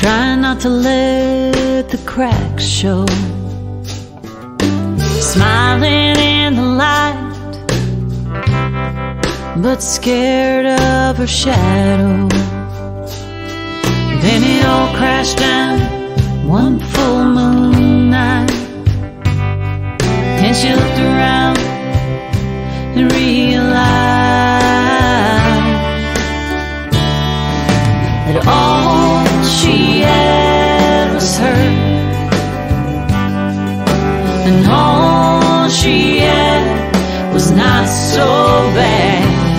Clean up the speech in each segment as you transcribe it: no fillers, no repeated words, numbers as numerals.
trying not to let the cracks show, smiling in the light, but scared of her shadow. Then it all crashed down one full moon night, and she looked around and realized that all she had was her, and all she had was not so bad.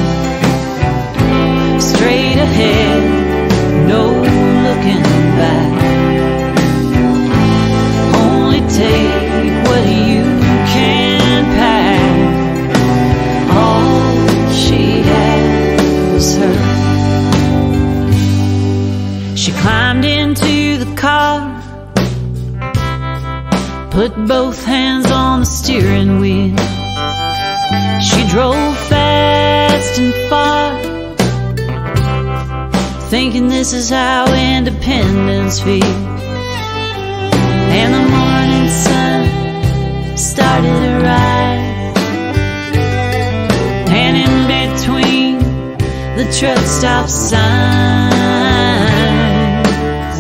Straight ahead, no looking back. Only take what you can pack. All she had was her. She climbed into the car, put both hands on the steering wheel. She drove fast and far, thinking this is how independence feels. And the morning sun started to rise, and in between the truck stop signs,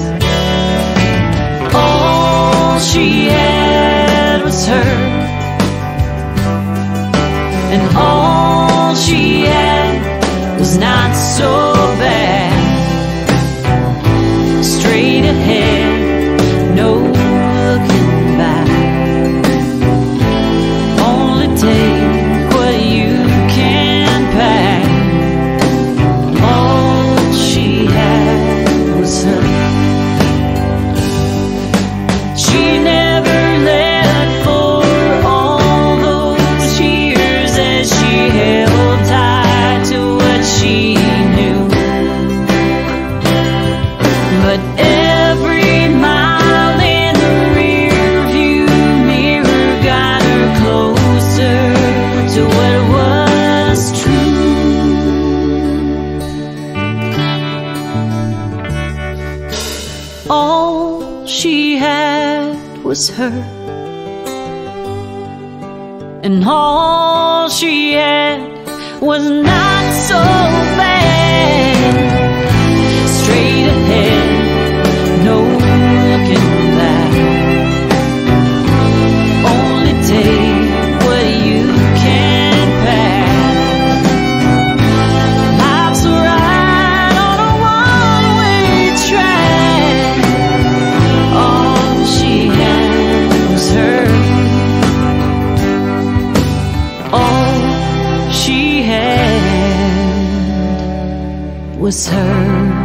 all she had was her, and all she had was not so bad. Straight ahead, no looking back. Only take what you can pack. All she had was her. She never left for all those years as she held tight to what she knew. But every mile in the rear view mirror got her closer to what was true. All she had was her, and all she had was not so bad. Straight ahead, no looking back. Only take what you can pack. Life's a ride on a one-way track. All she had was her. All she had was her.